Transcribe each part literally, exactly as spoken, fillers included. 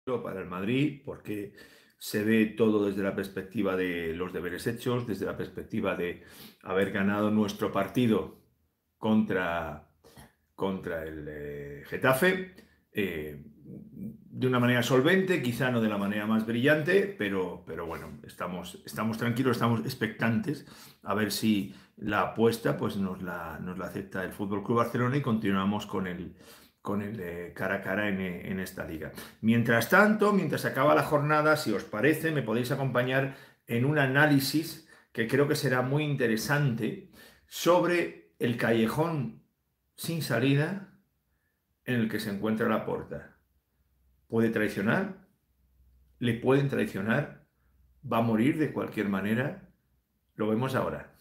para el Madrid, porque se ve todo desde la perspectiva de los deberes hechos, desde la perspectiva de haber ganado nuestro partido contra, contra el eh, Getafe, eh, de una manera solvente, quizá no de la manera más brillante, pero, pero bueno, estamos, estamos tranquilos, estamos expectantes a ver si la apuesta pues, nos, la, nos la acepta el F C Barcelona y continuamos con el, con el eh, cara a cara en, en esta liga. Mientras tanto, mientras acaba la jornada, si os parece, me podéis acompañar en un análisis que creo que será muy interesante sobre el callejón sin salida en el que se encuentra Laporta. ¿Puede traicionar? ¿Le pueden traicionar? ¿Va a morir de cualquier manera? Lo vemos ahora.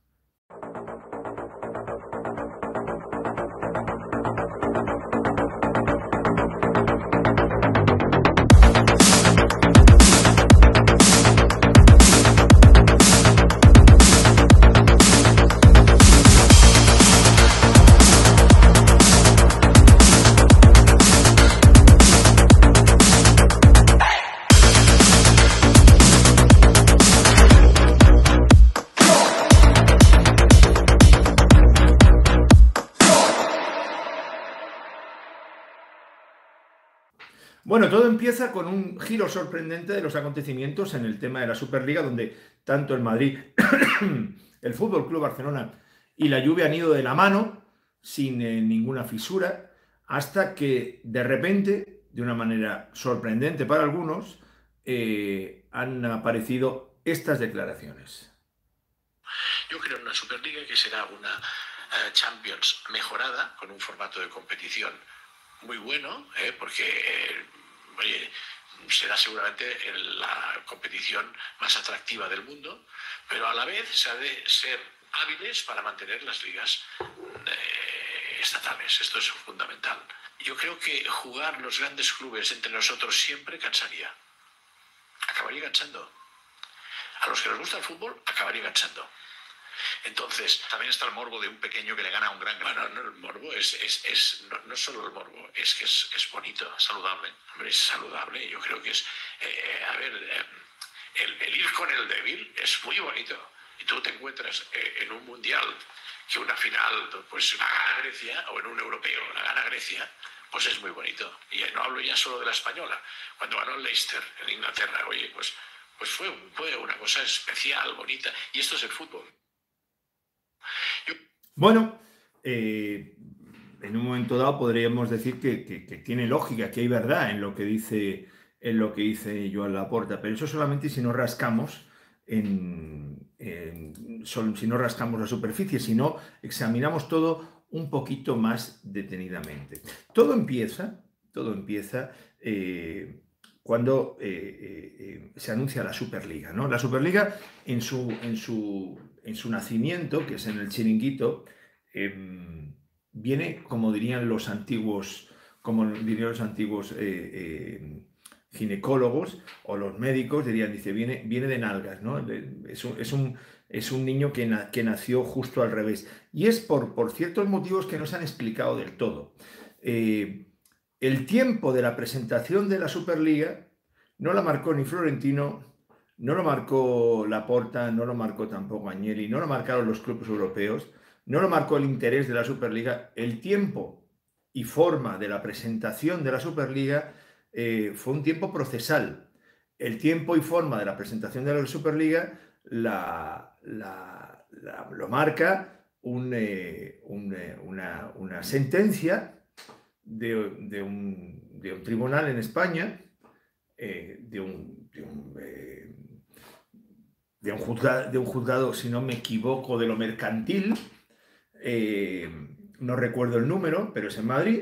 Bueno, todo empieza con un giro sorprendente de los acontecimientos en el tema de la Superliga, donde tanto el Madrid, el F C Barcelona y la Juve han ido de la mano, sin eh, ninguna fisura, hasta que de repente, de una manera sorprendente para algunos, eh, han aparecido estas declaraciones. Yo creo en una Superliga que será una uh, Champions mejorada, con un formato de competición muy bueno, ¿eh? porque eh, oye, será seguramente la competición más atractiva del mundo, pero a la vez se ha de ser hábiles para mantener las ligas eh, estatales. Esto es fundamental. Yo creo que jugar los grandes clubes entre nosotros siempre cansaría. Acabaría cansando. A los que nos gusta el fútbol, acabaría cansando. Entonces, también está el morbo de un pequeño que le gana a un gran... Bueno, no, el morbo es, es, es no, no solo el morbo, es que es, es bonito, saludable. Hombre, es saludable, yo creo que es... Eh, a ver, eh, el, el ir con el débil es muy bonito. Y tú te encuentras eh, en un mundial que una final, pues la gana Grecia, o en un europeo la gana Grecia, pues es muy bonito. Y no hablo ya solo de la española. Cuando ganó el Leicester en Inglaterra, oye, pues, pues fue, fue una cosa especial, bonita. Y esto es el fútbol. Yo... Bueno, eh, en un momento dado podríamos decir que, que, que tiene lógica, que hay verdad en lo que dice, en lo que dice Joan Laporta, pero eso solamente si no rascamos en, en, son, si no rascamos la superficie, si no examinamos todo un poquito más detenidamente. Todo empieza, todo empieza eh, cuando eh, eh, se anuncia la Superliga, ¿no? La Superliga en su, en su, en su nacimiento, que es en el Chiringuito, eh, viene, como dirían los antiguos, como dirían los antiguos eh, eh, ginecólogos o los médicos, dirían, dice, viene, viene de nalgas, ¿no? Es un, es un, es un niño que, na, que nació justo al revés. Y es por, por ciertos motivos que no se han explicado del todo. Eh, el tiempo de la presentación de la Superliga no la marcó ni Florentino, no lo marcó Laporta, no lo marcó tampoco Agnelli, no lo marcaron los clubes europeos, no lo marcó el interés de la Superliga. El tiempo y forma de la presentación de la Superliga eh, fue un tiempo procesal. El tiempo y forma de la presentación de la Superliga la, la, la, lo marca un, eh, un, eh, una, una sentencia de, de, un, de un tribunal en España, eh, de un, de un eh, De un, juzgado, de un juzgado, si no me equivoco, de lo mercantil, eh, no recuerdo el número, pero es en Madrid,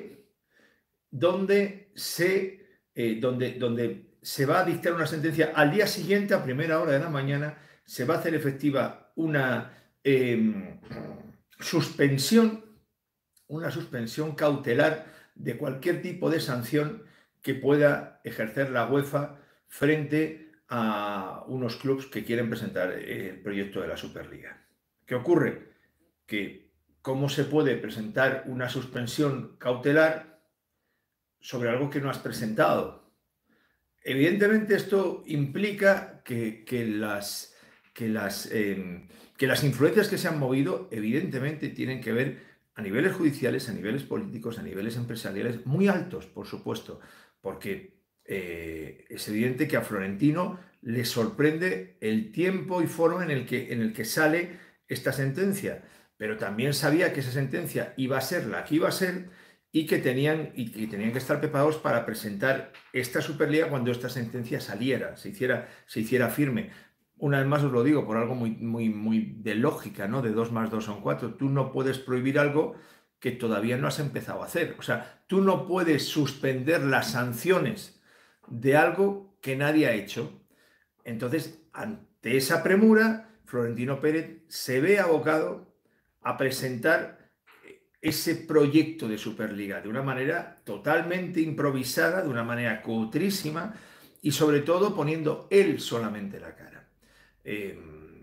donde se, eh, donde, donde se va a dictar una sentencia al día siguiente, a primera hora de la mañana, se va a hacer efectiva una eh, suspensión, una suspensión cautelar de cualquier tipo de sanción que pueda ejercer la UEFA frente a unos clubes que quieren presentar el proyecto de la Superliga. ¿Qué ocurre? Que ¿cómo se puede presentar una suspensión cautelar sobre algo que no has presentado? evidentemente esto implica que, que las, que, las, eh, que las influencias que se han movido evidentemente tienen que ver a niveles judiciales, a niveles políticos, a niveles empresariales muy altos, por supuesto, porque eh, es evidente que a Florentino le sorprende el tiempo y forma en el que, en el que sale esta sentencia, pero también sabía que esa sentencia iba a ser la que iba a ser y que tenían, y que tenían que estar preparados para presentar esta Superliga cuando esta sentencia saliera, se hiciera, se hiciera firme. Una vez más os lo digo, por algo muy, muy, muy de lógica, ¿no? De dos más dos son cuatro. Tú no puedes prohibir algo que todavía no has empezado a hacer. O sea, tú no puedes suspender las sanciones de algo que nadie ha hecho. Entonces, ante esa premura, Florentino Pérez se ve abocado a presentar ese proyecto de Superliga de una manera totalmente improvisada, de una manera cutrísima y sobre todo poniendo él solamente la cara. Eh,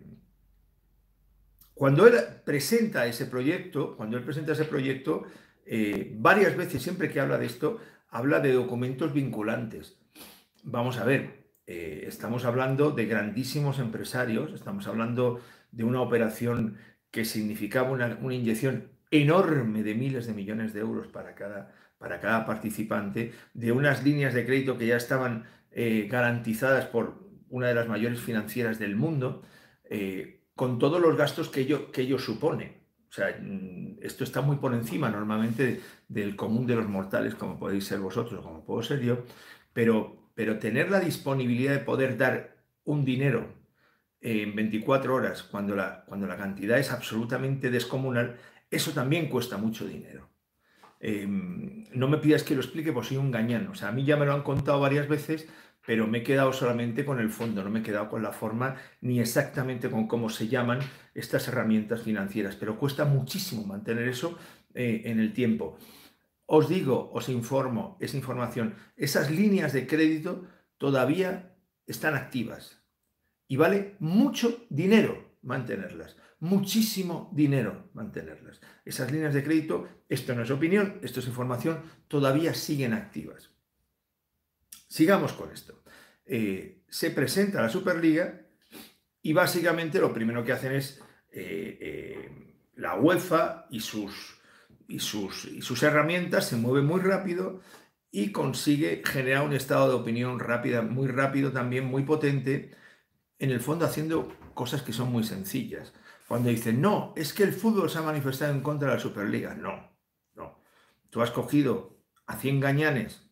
cuando él presenta ese proyecto, cuando él presenta ese proyecto, eh, varias veces, siempre que habla de esto, habla de documentos vinculantes. Vamos a ver, eh, estamos hablando de grandísimos empresarios, estamos hablando de una operación que significaba una, una inyección enorme de miles de millones de euros para cada, para cada participante, de unas líneas de crédito que ya estaban eh, garantizadas por una de las mayores financieras del mundo, eh, con todos los gastos que ello, que ello supone. O sea, esto está muy por encima normalmente del común de los mortales, como podéis ser vosotros, como puedo ser yo, pero, pero tener la disponibilidad de poder dar un dinero en veinticuatro horas cuando la, cuando la cantidad es absolutamente descomunal, eso también cuesta mucho dinero. Eh, no me pidas que lo explique, pues soy un gañán. O sea, a mí ya me lo han contado varias veces, pero me he quedado solamente con el fondo, no me he quedado con la forma ni exactamente con cómo se llaman estas herramientas financieras, pero cuesta muchísimo mantener eso eh, en el tiempo. Os digo, os informo, esa información, esas líneas de crédito todavía están activas y vale mucho dinero mantenerlas, muchísimo dinero mantenerlas. Esas líneas de crédito, esto no es opinión, esto es información, todavía siguen activas. Sigamos con esto. Eh, se presenta la Superliga y básicamente lo primero que hacen es eh, eh, la UEFA y sus, y, sus, y sus herramientas se mueven muy rápido y consigue generar un estado de opinión rápida, muy rápido también, muy potente, en el fondo haciendo cosas que son muy sencillas. Cuando dicen, no, es que el fútbol se ha manifestado en contra de la Superliga. No, no. Tú has cogido a cien gañanes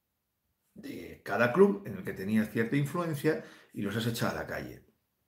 de cada club en el que tenías cierta influencia y los has echado a la calle.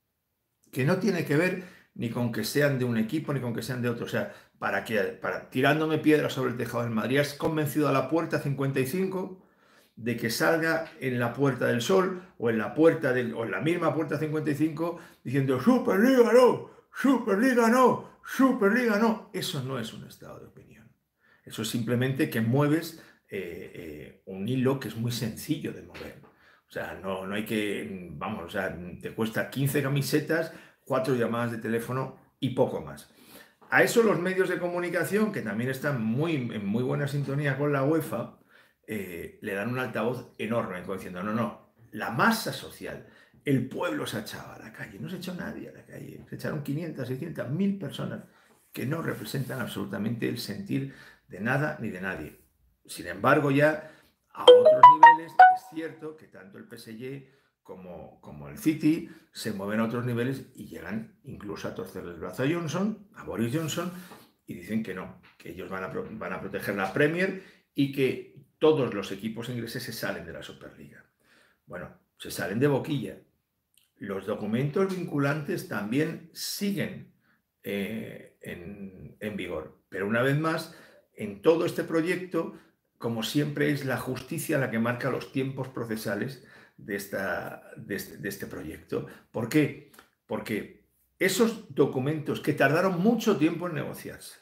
Que no tiene que ver ni con que sean de un equipo ni con que sean de otro. O sea, para que, para, tirándome piedras sobre el tejado del Madrid, has convencido a la Puerta cincuenta y cinco de que salga en la Puerta del Sol o en la puerta del, o en la misma Puerta cincuenta y cinco diciendo Superliga no, Superliga no, Superliga no. Eso no es un estado de opinión. Eso es simplemente que mueves eh, eh, un hilo que es muy sencillo de mover. O sea, no, no hay que, vamos, o sea, te cuesta quince camisetas, cuatro llamadas de teléfono y poco más. A eso los medios de comunicación, que también están muy, en muy buena sintonía con la UEFA, eh, le dan un altavoz enorme, diciendo, no, no, la masa social, el pueblo se ha echado a la calle. No se echó nadie a la calle, se echaron quinientas, seiscientas, mil personas que no representan absolutamente el sentir de nada ni de nadie. Sin embargo, ya a otros niveles es cierto que tanto el P S G como, como el City se mueven a otros niveles y llegan incluso a torcerle el brazo a Johnson, a Boris Johnson, y dicen que no, que ellos van a, van a proteger la Premier y que todos los equipos ingleses se salen de la Superliga. Bueno, se salen de boquilla. Los documentos vinculantes también siguen eh, en, en vigor, pero una vez más, en todo este proyecto, como siempre, es la justicia la que marca los tiempos procesales de, esta, de, este, de este proyecto. ¿Por qué? Porque esos documentos que tardaron mucho tiempo en negociarse,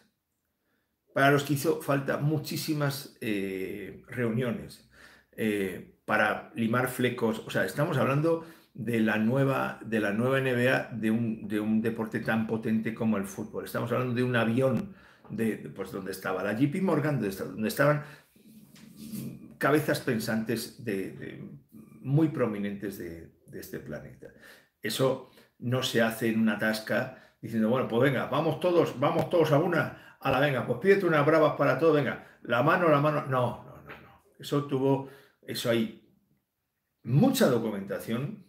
para los que hizo falta muchísimas eh, reuniones, eh, para limar flecos, o sea, estamos hablando de la nueva, de la nueva N B A, de un, de un deporte tan potente como el fútbol. Estamos hablando de un avión, de, pues, donde estaba la J P Morgan, donde estaban cabezas pensantes de, de, muy prominentes de, de este planeta. Eso no se hace en una tasca diciendo, bueno, pues venga, vamos todos, vamos todos a una, a la venga, pues pídete unas bravas para todo, venga, la mano, la mano. No, no, no, no. Eso tuvo, eso hay mucha documentación,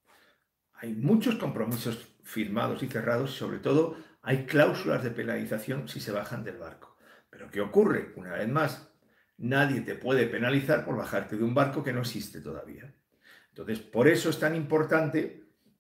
hay muchos compromisos firmados y cerrados, y sobre todo hay cláusulas de penalización si se bajan del barco. Pero ¿qué ocurre? Una vez más, nadie te puede penalizar por bajarte de un barco que no existe todavía. Entonces, por eso es tan importante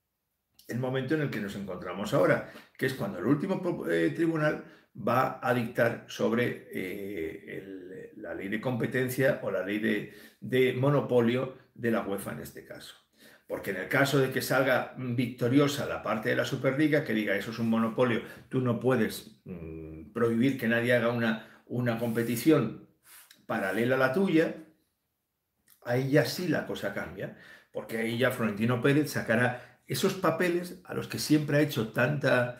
el momento en el que nos encontramos ahora, que es cuando el último eh, tribunal va a dictar sobre eh, el, la ley de competencia o la ley de, de monopolio de la UEFA en este caso. Porque en el caso de que salga victoriosa la parte de la Superliga, que diga eso es un monopolio, tú no puedes mmm, prohibir que nadie haga una, una competición paralela a la tuya, ahí ya sí la cosa cambia, porque ahí ya Florentino Pérez sacará esos papeles a los que siempre ha hecho tanta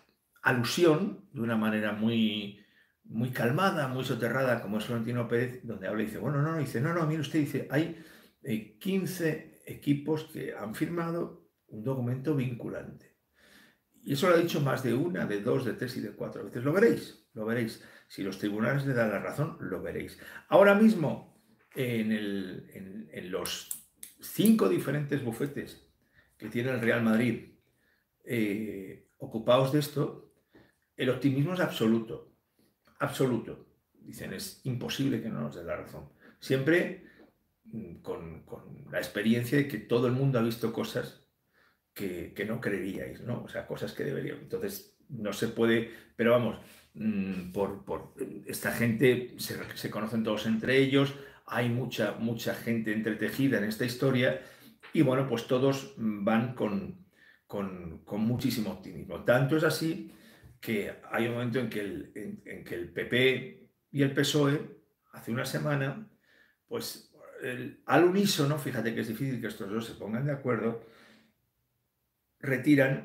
alusión, de una manera muy, muy calmada, muy soterrada, como es Florentino Pérez, donde habla y dice, bueno, no, no, dice, no, no, mire usted, dice, hay eh, quince equipos que han firmado un documento vinculante. Y eso lo ha dicho más de una, de dos, de tres y de cuatro veces. Lo veréis, lo veréis. Si los tribunales le dan la razón, lo veréis. Ahora mismo, en, el, en, en los cinco diferentes bufetes que tiene el Real Madrid eh, ocupados de esto, el optimismo es absoluto. Absoluto. Dicen, es imposible que no nos den la razón. Siempre con, con la experiencia de que todo el mundo ha visto cosas que, que no creeríais, ¿no? O sea, cosas que deberían. Entonces, no se puede, pero vamos, por, por esta gente se, se conocen todos entre ellos, hay mucha, mucha gente entretejida en esta historia y bueno, pues todos van con, con, con muchísimo optimismo. Tanto es así que hay un momento en que el, en, en que el P P y el P S O E, hace una semana, pues el, al unísono, fíjate que es difícil que estos dos se pongan de acuerdo, retiran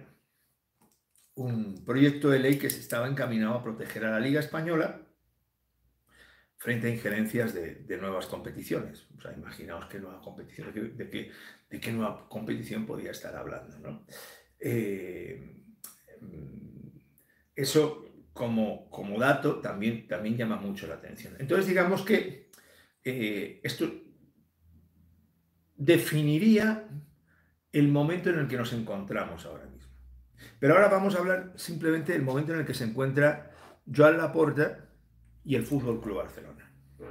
un proyecto de ley que se estaba encaminado a proteger a la Liga Española frente a injerencias de, de nuevas competiciones. O sea, imaginaos qué nueva competición, de, de, qué, de qué nueva competición podía estar hablando, ¿no? Eh, eso como, como dato también, también llama mucho la atención. Entonces digamos que eh, esto definiría el momento en el que nos encontramos ahora mismo. Pero ahora vamos a hablar simplemente del momento en el que se encuentra Joan Laporta y el Fútbol Club Barcelona.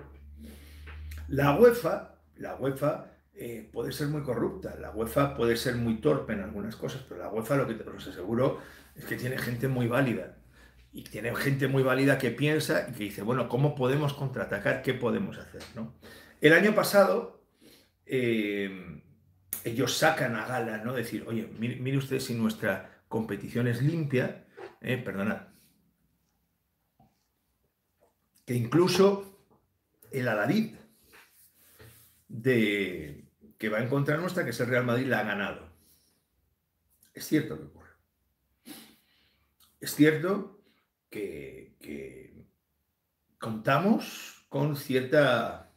La UEFA, la UEFA eh, puede ser muy corrupta, la UEFA puede ser muy torpe en algunas cosas, pero la UEFA, lo que te os aseguro es que tiene gente muy válida. Y tiene gente muy válida que piensa y que dice, bueno, ¿cómo podemos contraatacar? ¿Qué podemos hacer? ¿No? El año pasado, eh, ellos sacan a gala, ¿no? Decir, oye, mire, mire usted si nuestra competición es limpia, eh, perdonad, que incluso el Aladid de, que va en contra nuestra, que es el Real Madrid, la ha ganado. Es cierto que ocurre. Es cierto que, que contamos con cierta,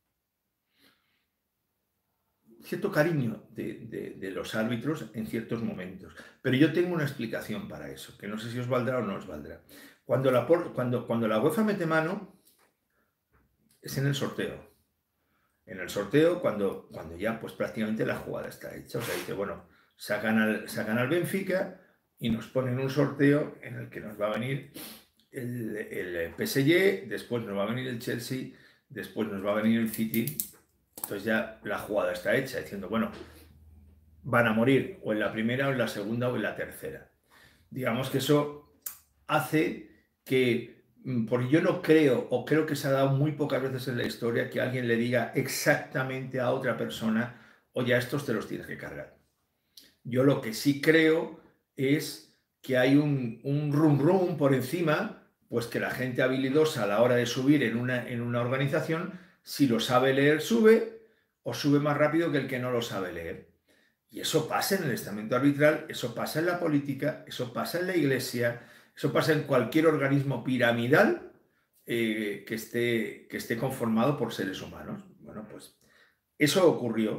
cierto cariño de, de, de los árbitros en ciertos momentos. Pero yo tengo una explicación para eso, que no sé si os valdrá o no os valdrá. Cuando la, cuando, cuando la UEFA mete mano, es en el sorteo. En el sorteo, cuando, cuando ya pues prácticamente la jugada está hecha. O sea, dice, bueno, sacan al, sacan al Benfica y nos ponen un sorteo en el que nos va a venir el, el P S G, después nos va a venir el Chelsea, después nos va a venir el City. Entonces ya la jugada está hecha, diciendo, bueno, van a morir o en la primera, o en la segunda, o en la tercera. Digamos que eso hace que, porque yo no creo, o creo que se ha dado muy pocas veces en la historia, que alguien le diga exactamente a otra persona, oye, a estos te los tienes que cargar. Yo lo que sí creo es que hay un, un rum rum por encima, pues que la gente habilidosa a la hora de subir en una, en una organización, si lo sabe leer, sube, o sube más rápido que el que no lo sabe leer. Y eso pasa en el estamento arbitral, eso pasa en la política, eso pasa en la iglesia, eso pasa en cualquier organismo piramidal eh, que, esté, que esté conformado por seres humanos. Bueno, pues eso ocurrió.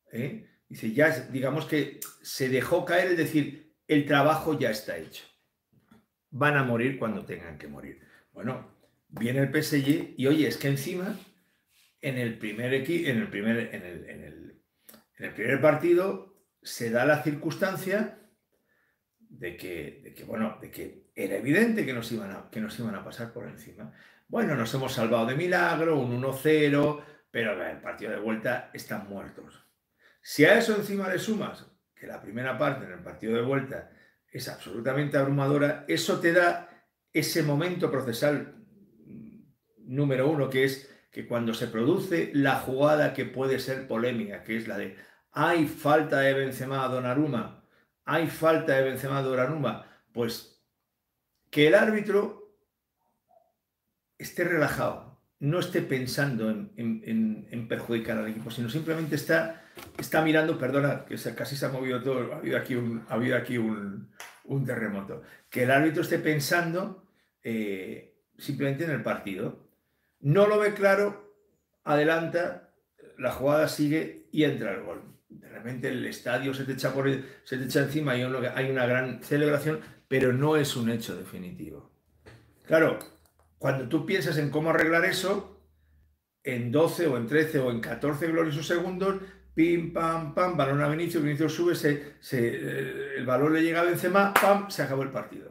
¿eh? Dice, ya, digamos que se dejó caer el decir, el trabajo ya está hecho. Van a morir cuando tengan que morir. Bueno, viene el P S G y oye, es que encima, en el primer, equi en el primer, en el, en el, en el primer partido, se da la circunstancia de que, de que, bueno, de que era evidente que nos, iban a, que nos iban a pasar por encima. Bueno, nos hemos salvado de milagro, un uno cero, pero el partido de vuelta están muertos. Si a eso encima le sumas que la primera parte en el partido de vuelta es absolutamente abrumadora, eso te da ese momento procesal número uno, que es que cuando se produce la jugada que puede ser polémica, que es la de hay falta de Benzema a Donnarumma, hay falta de Benzema a Donnarumma, pues que el árbitro esté relajado, no esté pensando en, en, en perjudicar al equipo, sino simplemente está, está mirando, perdona, que se, casi se ha movido todo, ha habido aquí un, ha habido aquí un, un terremoto, que el árbitro esté pensando eh, simplemente en el partido. No lo ve claro, adelanta, la jugada sigue y entra el gol. De repente el estadio se te echa, por el, se te echa encima y hay una gran celebración, pero no es un hecho definitivo. Claro, cuando tú piensas en cómo arreglar eso, en doce o en trece o en catorce gloriosos segundos, pim, pam, pam, balón a Vinicius, Vinicius sube, se, se, el balón le llega a Benzema, pam, se acabó el partido.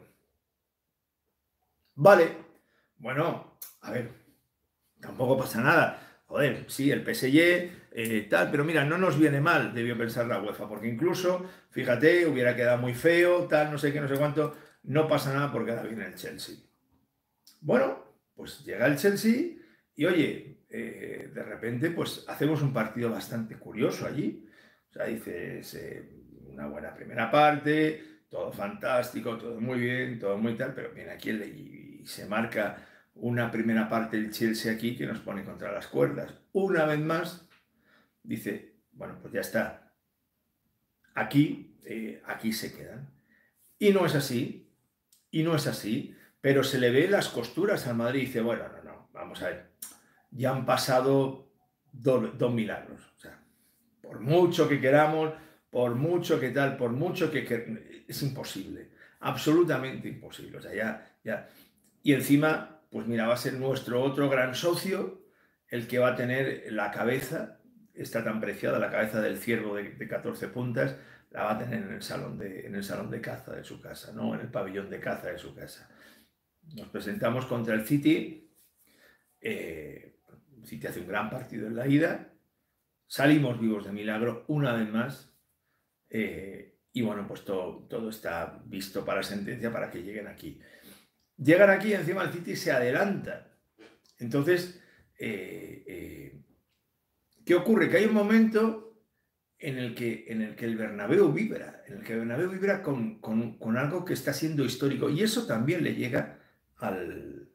Vale, bueno, a ver, tampoco pasa nada. Joder, sí, el P S G, eh, tal, pero mira, no nos viene mal, debió pensar la UEFA, porque incluso, fíjate, hubiera quedado muy feo, tal, no sé qué, no sé cuánto, no pasa nada porque ahora viene el Chelsea. Bueno, pues llega el Chelsea y oye, eh, de repente pues hacemos un partido bastante curioso allí. O sea, dices, eh, una buena primera parte, todo fantástico, todo muy bien, todo muy tal, pero viene aquí el, y, y se marca una primera parte del Chelsea aquí que nos pone contra las cuerdas. Una vez más, dice, bueno, pues ya está. Aquí, eh, aquí se quedan. Y no es así, y no es así. Pero se le ve las costuras al Madrid y dice, bueno, no, no, vamos a ver, ya han pasado dos, dos milagros. O sea, por mucho que queramos, por mucho que tal, por mucho que, que es imposible, absolutamente imposible. O sea, ya, ya. Y encima, pues mira, va a ser nuestro otro gran socio el que va a tener la cabeza, está tan preciada, la cabeza del ciervo de, de catorce puntas, la va a tener en el salón de, en el salón de caza de su casa, ¿no? En el pabellón de caza de su casa. Nos presentamos contra el City, eh, el City hace un gran partido en la ida, salimos vivos de milagro una vez más, eh, y bueno, pues todo, todo está visto para sentencia para que lleguen aquí. Llegan aquí y encima el City se adelanta. Entonces, eh, eh, ¿qué ocurre? Que hay un momento en el que, en el, que el Bernabéu vibra, en el que el Bernabéu vibra con, con, con algo que está siendo histórico, y eso también le llega al,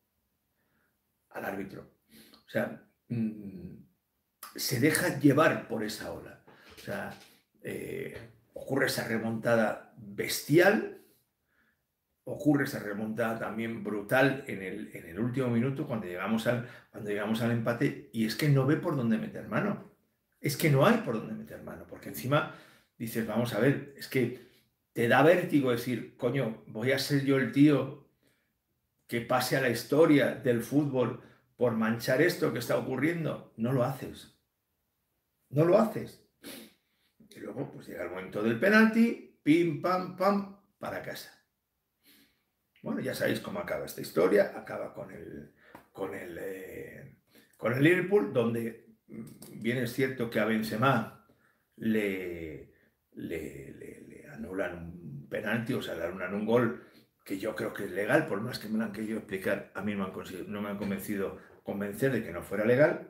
al árbitro. O sea, mmm, se deja llevar por esa ola. O sea, eh, ocurre esa remontada bestial, ocurre esa remontada también brutal en el, en el último minuto cuando llegamos, al, cuando llegamos al empate, y es que no ve por dónde meter mano. Es que no hay por dónde meter mano, porque encima dices, vamos a ver, es que te da vértigo decir, coño, voy a ser yo el tío que pase a la historia del fútbol por manchar esto que está ocurriendo. No lo haces. No lo haces. Y luego pues llega el momento del penalti, pim, pam, pam, para casa. Bueno, ya sabéis cómo acaba esta historia. Acaba con el, con el, eh, con el Liverpool, donde bien es cierto que a Benzema le, le, le, le anulan un penalti, o sea, le anulan un gol que yo creo que es legal, por más que me lo han querido explicar, a mí no me han, no me han convencido convencer de que no fuera legal.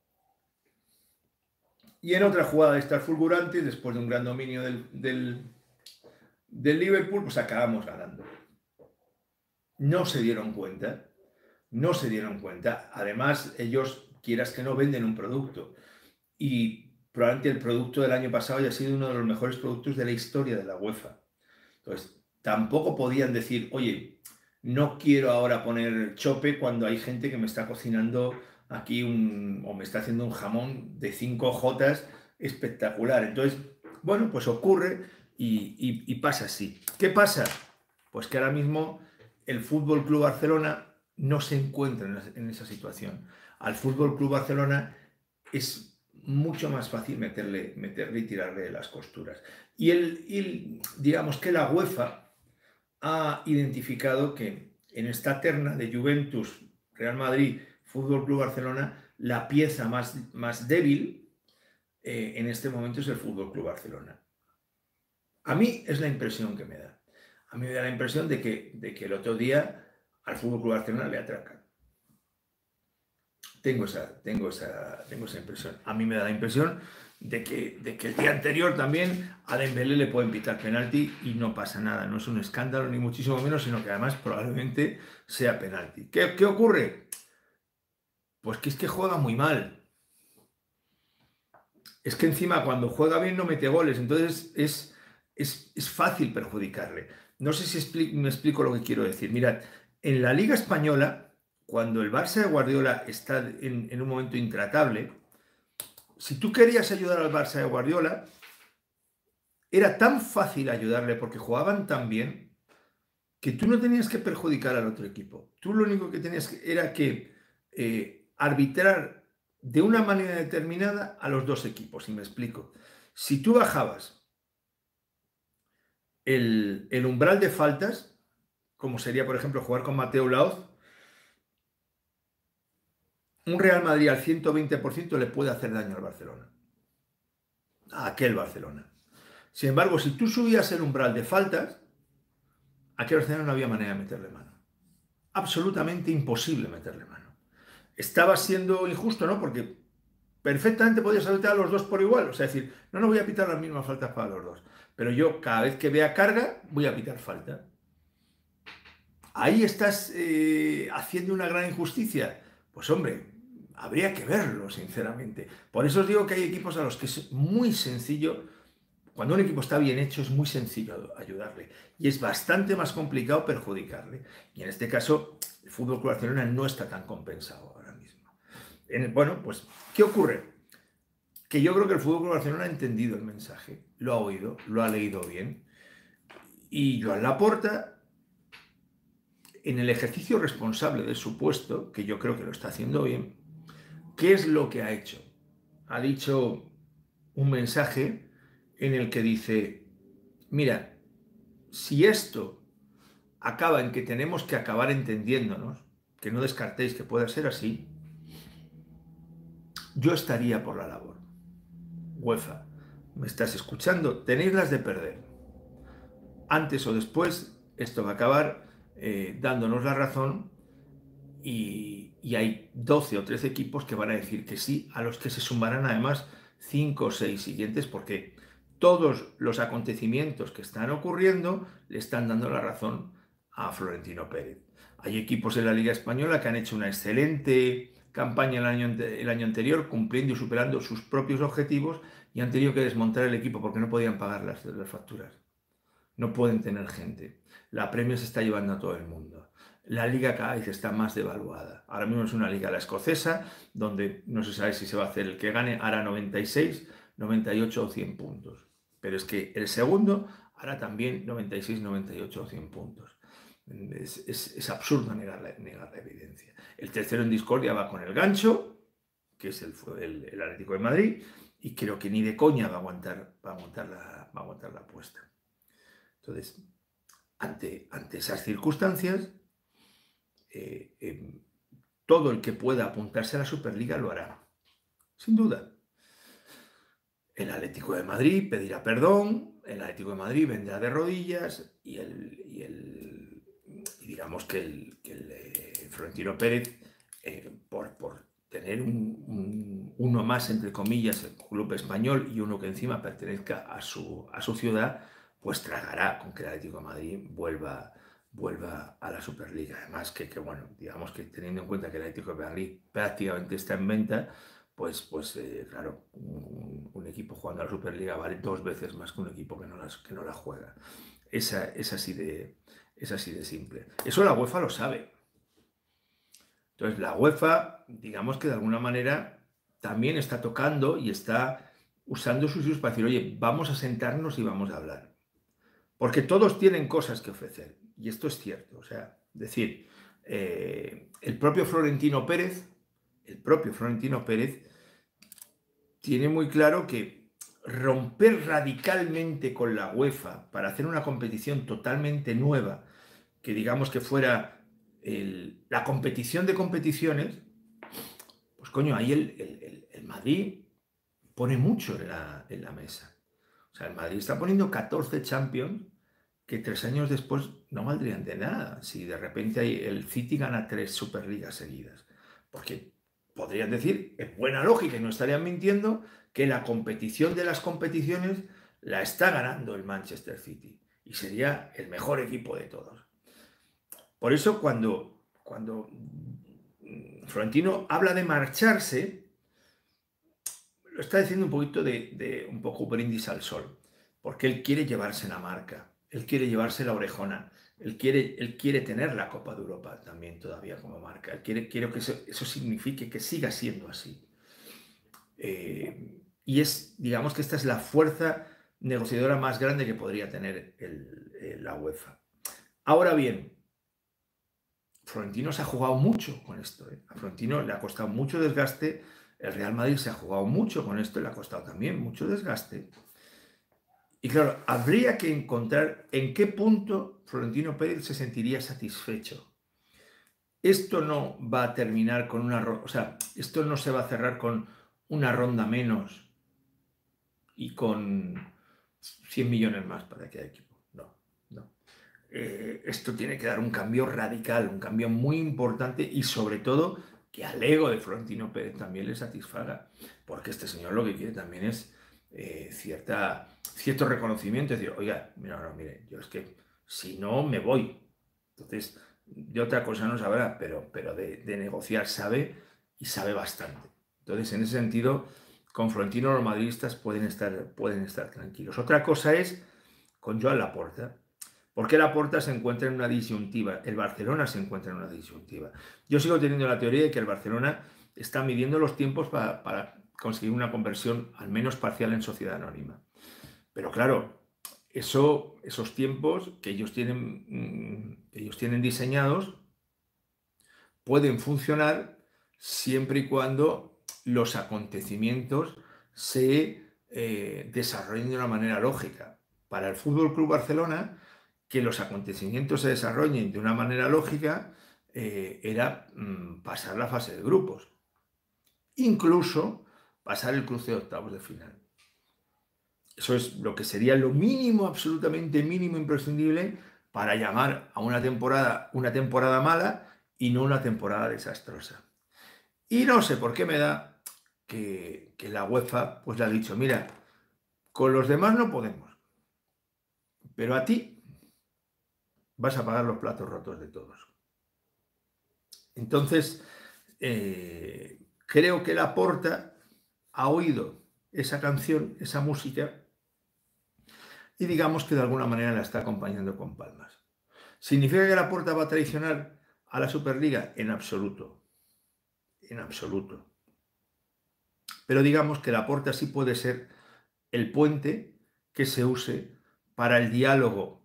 Y en otra jugada de estas fulgurantes, después de un gran dominio del, del, del Liverpool, pues acabamos ganando. No se dieron cuenta, no se dieron cuenta. Además, ellos, quieras que no, venden un producto. Y probablemente el producto del año pasado haya sido uno de los mejores productos de la historia de la UEFA. Entonces, tampoco podían decir, oye, no quiero ahora poner chope cuando hay gente que me está cocinando aquí un, o me está haciendo un jamón de cinco jotas espectacular. Entonces, bueno, pues ocurre y, y, y pasa así. ¿Qué pasa? Pues que ahora mismo el Fútbol Club Barcelona no se encuentra en esa situación. Al Fútbol Club Barcelona es mucho más fácil meterle, meterle y tirarle de las costuras. Y, el, y digamos que la UEFA ha identificado que en esta terna de Juventus, Real Madrid, Fútbol Club Barcelona, la pieza más, más débil eh, en este momento es el Fútbol Club Barcelona. A mí es la impresión que me da. A mí me da la impresión de que, de que el otro día al Fútbol Club Barcelona le atracan. Tengo esa, tengo, esa, tengo esa impresión. A mí me da la impresión de que, de que el día anterior también a Dembélé le pueden pitar penalti y no pasa nada. No es un escándalo ni muchísimo menos, sino que además probablemente sea penalti. ¿Qué, qué ocurre? Pues que es que juega muy mal. Es que encima cuando juega bien no mete goles, entonces es, es, es fácil perjudicarle. No sé si explico, me explico lo que quiero decir. Mirad, en la Liga Española, cuando el Barça de Guardiola está en, en un momento intratable, si tú querías ayudar al Barça de Guardiola, era tan fácil ayudarle porque jugaban tan bien que tú no tenías que perjudicar al otro equipo. Tú lo único que tenías que, era que eh, arbitrar de una manera determinada a los dos equipos, y me explico. Si tú bajabas el, el umbral de faltas, como sería, por ejemplo, jugar con Mateu Laoz, un Real Madrid al ciento veinte por ciento le puede hacer daño al Barcelona. A aquel Barcelona. Sin embargo, si tú subías el umbral de faltas, a aquel Barcelona no había manera de meterle mano. Absolutamente imposible meterle mano. Estaba siendo injusto, ¿no? Porque perfectamente podías arbitrar a los dos por igual. O sea, decir, no, no voy a pitar las mismas faltas para los dos. Pero yo, cada vez que vea carga, voy a pitar falta. Ahí estás eh, haciendo una gran injusticia. Pues hombre, habría que verlo, sinceramente. Por eso os digo que hay equipos a los que es muy sencillo, cuando un equipo está bien hecho, es muy sencillo ayudarle. Y es bastante más complicado perjudicarle. Y en este caso, el F C Barcelona no está tan compensado ahora mismo. En, bueno, pues, ¿qué ocurre? Que yo creo que el F C Barcelona ha entendido el mensaje, lo ha oído, lo ha leído bien. Y Joan Laporta, en el ejercicio responsable de su puesto, que yo creo que lo está haciendo bien, ¿qué es lo que ha hecho? Ha dicho un mensaje en el que dice, mira, si esto acaba en que tenemos que acabar entendiéndonos, que no descartéis que pueda ser así, yo estaría por la labor. UEFA, ¿me estás escuchando? Tenéis las de perder. Antes o después, esto va a acabar eh, dándonos la razón y, y hay doce o trece equipos que van a decir que sí, a los que se sumarán además cinco o seis siguientes, porque todos los acontecimientos que están ocurriendo le están dando la razón a Florentino Pérez. Hay equipos en la Liga Española que han hecho una excelente campaña el año, el año anterior, cumpliendo y superando sus propios objetivos, y han tenido que desmontar el equipo porque no podían pagar las, las facturas. No pueden tener gente. La Premier se está llevando a todo el mundo. La liga cada vez está más devaluada. Ahora mismo es una liga, la escocesa, donde no se sabe si se va a hacer el que gane, hará noventa y seis, noventa y ocho o cien puntos. Pero es que el segundo hará también noventa y seis, noventa y ocho o cien puntos. Es, es, es absurdo negar la, negar la evidencia. El tercero en discordia va con el gancho, que es el, el, el Atlético de Madrid, y creo que ni de coña va a aguantar, va a aguantar, la, va a aguantar la apuesta. Entonces, ante, ante esas circunstancias, eh, eh, todo el que pueda apuntarse a la Superliga lo hará, sin duda. El Atlético de Madrid pedirá perdón, el Atlético de Madrid vendrá de rodillas y, el, y, el, y digamos que el, que el eh, Florentino Pérez, eh, por, por tener un, un, uno más, entre comillas, el club español y uno que encima pertenezca a su, a su ciudad, pues tragará con que el Atlético de Madrid vuelva, vuelva a la Superliga. Además que, que, bueno, digamos que teniendo en cuenta que el Atlético de Madrid prácticamente está en venta, pues, pues eh, claro, un, un equipo jugando a la Superliga vale dos veces más que un equipo que no, las, que no la juega. Esa, es, así de, es así de simple. Eso la UEFA lo sabe. Entonces la UEFA, digamos que de alguna manera también está tocando y está usando sus hijos para decir, oye, vamos a sentarnos y vamos a hablar. Porque todos tienen cosas que ofrecer. Y esto es cierto. O sea, decir, eh, el propio Florentino Pérez, el propio Florentino Pérez tiene muy claro que romper radicalmente con la UEFA para hacer una competición totalmente nueva, que digamos que fuera el, la competición de competiciones, pues coño, ahí el, el, el, el Madrid pone mucho en la, en la mesa. O sea, el Madrid está poniendo catorce Champions que tres años después no valdrían de nada si de repente el City gana tres Superligas seguidas. Porque podrían decir, en buena lógica, y no estarían mintiendo, que la competición de las competiciones la está ganando el Manchester City. Y sería el mejor equipo de todos. Por eso cuando, cuando Florentino habla de marcharse, lo está diciendo un poquito de, de un poco brindis al sol. Porque él quiere llevarse la marca. Él quiere llevarse la orejona, él quiere, él quiere tener la Copa de Europa también todavía como marca, él quiere, quiere que eso, eso signifique que siga siendo así. Eh, y es, digamos que esta es la fuerza negociadora más grande que podría tener el, el, la UEFA. Ahora bien, Florentino se ha jugado mucho con esto, ¿eh? A Florentino le ha costado mucho desgaste, el Real Madrid se ha jugado mucho con esto y le ha costado también mucho desgaste. Y claro, habría que encontrar en qué punto Florentino Pérez se sentiría satisfecho. Esto no va a terminar con una ronda, o sea, esto no se va a cerrar con una ronda menos y con cien millones más para cada equipo. No, no. Eh, esto tiene que dar un cambio radical, un cambio muy importante y sobre todo que al ego de Florentino Pérez también le satisfaga, porque este señor lo que quiere también es eh, cierta, cierto reconocimiento, es decir, oiga, no, no, mire, yo es que si no me voy, entonces de otra cosa no sabrá, pero, pero de, de negociar sabe y sabe bastante. Entonces, en ese sentido, con Florentino los madridistas pueden estar, pueden estar tranquilos. Otra cosa es con Joan Laporta. ¿Por qué Laporta se encuentra en una disyuntiva? El Barcelona se encuentra en una disyuntiva. Yo sigo teniendo la teoría de que el Barcelona está midiendo los tiempos para, para conseguir una conversión al menos parcial en sociedad anónima. Pero claro, eso, esos tiempos que ellos tienen, que ellos tienen diseñados pueden funcionar siempre y cuando los acontecimientos se eh, desarrollen de una manera lógica. Para el Fútbol Club Barcelona, que los acontecimientos se desarrollen de una manera lógica eh, era mmm, pasar la fase de grupos. Incluso pasar el cruce de octavos de final. Eso es lo que sería lo mínimo, absolutamente mínimo, imprescindible para llamar a una temporada una temporada mala y no una temporada desastrosa. Y no sé por qué me da que, que la UEFA pues le ha dicho, mira, con los demás no podemos, pero a ti vas a pagar los platos rotos de todos. Entonces, eh, creo que Laporta ha oído esa canción, esa música, y digamos que de alguna manera la está acompañando con palmas. ¿Significa que Laporta va a traicionar a la Superliga? En absoluto. En absoluto. Pero digamos que Laporta sí puede ser el puente que se use para el diálogo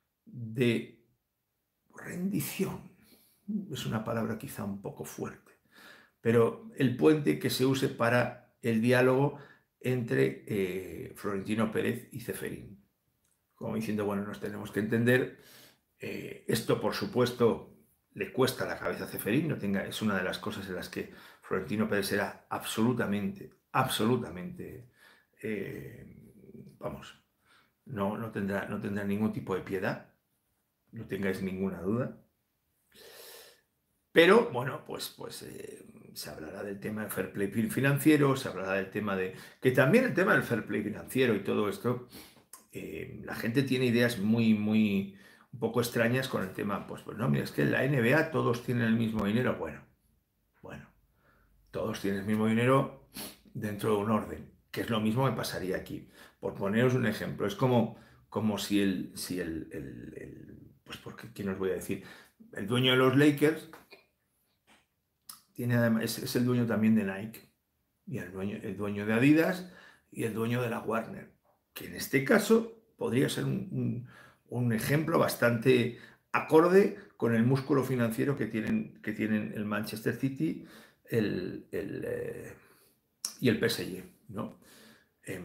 de rendición. Es una palabra quizá un poco fuerte, pero el puente que se use para el diálogo entre eh, Florentino Pérez y Ceferín. Como diciendo, bueno, nos tenemos que entender. Eh, esto, por supuesto, le cuesta la cabeza a Ceferín, no tenga, es una de las cosas en las que Florentino Pérez será absolutamente, absolutamente, eh, vamos, no, no, tendrá, no tendrá ningún tipo de piedad, no tengáis ninguna duda. Pero, bueno, pues, pues eh, se hablará del tema del fair play financiero, se hablará del tema de... Que también el tema del fair play financiero y todo esto, eh, la gente tiene ideas muy, muy, un poco extrañas con el tema. Pues, pues no, mira, es que en la N B A todos tienen el mismo dinero. Bueno, bueno, todos tienen el mismo dinero dentro de un orden, que es lo mismo que pasaría aquí. Por poneros un ejemplo, es como, como si el, si el, el, el pues porque, ¿quién os voy a decir? El dueño de los Lakers tiene además, es, es el dueño también de Nike, y el dueño, el dueño de Adidas, y el dueño de la Warner, que en este caso podría ser un, un, un ejemplo bastante acorde con el músculo financiero que tienen, que tienen el Manchester City el, el, eh, y el P S G, ¿no? Eh,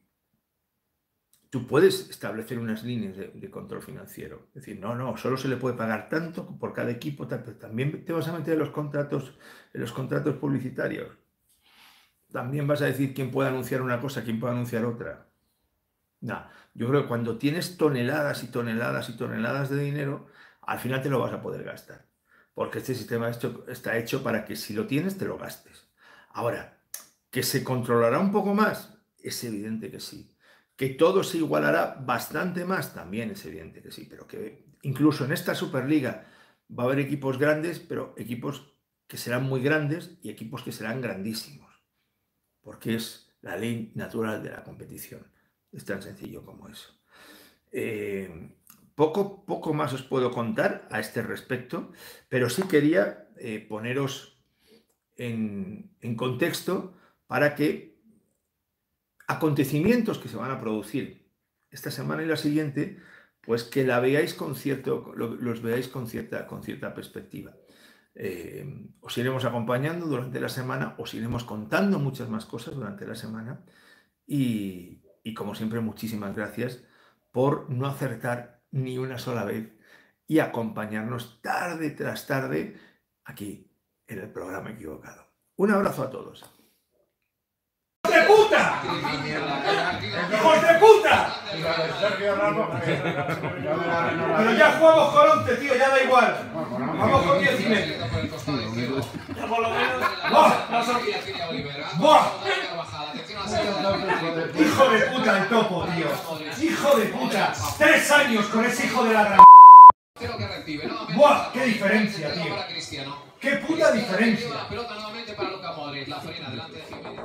tú puedes establecer unas líneas de, de control financiero. Es decir, no, no, solo se le puede pagar tanto por cada equipo, tal, pero también te vas a meter en los contratos, en los contratos publicitarios. También vas a decir quién puede anunciar una cosa, quién puede anunciar otra. No, yo creo que cuando tienes toneladas y toneladas y toneladas de dinero, al final te lo vas a poder gastar. Porque este sistema está hecho para que si lo tienes, te lo gastes. Ahora, ¿que se controlará un poco más? Es evidente que sí. ¿Que todo se igualará bastante más? También es evidente que sí. Pero que incluso en esta Superliga va a haber equipos grandes, pero equipos que serán muy grandes y equipos que serán grandísimos. Porque es la ley natural de la competición. Es tan sencillo como eso. Eh, poco, poco más os puedo contar a este respecto, pero sí quería eh, poneros en, en contexto para que acontecimientos que se van a producir esta semana y la siguiente, pues que la veáis con cierto, los veáis con cierta, con cierta perspectiva. Eh, os iremos acompañando durante la semana, os iremos contando muchas más cosas durante la semana y, y como siempre, muchísimas gracias por no acertar ni una sola vez y acompañarnos tarde tras tarde aquí en el programa equivocado. Un abrazo a todos. ¡Hijos de puta! ¡Hijos de puta! Pero ya jugamos con once, tío, ya da igual. Vamos con diez y medio. Ya por lo menos. ¡Buah! ¡Buah! Hijo de puta el topo, tío. Hijo de puta. Tres años con ese hijo de la gran... ¡Buah! ¡Qué diferencia, tío! ¡Qué puta diferencia! La pelota nuevamente para Luka Modric. La Farina delante de Jiménez.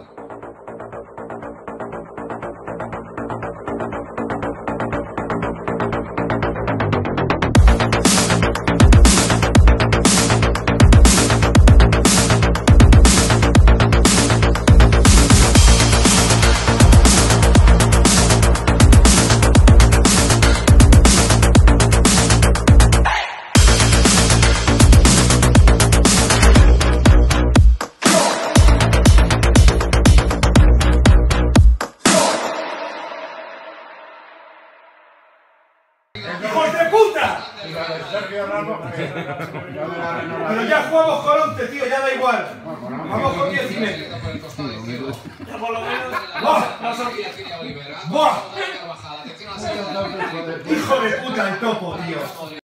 ¡Hijos de puta! Pero ya jugamos con once, tío, ya da igual. Vamos con diez y medio. Ya por lo menos. ¡Buah! ¡Buah! Hijo de puta el topo, tío.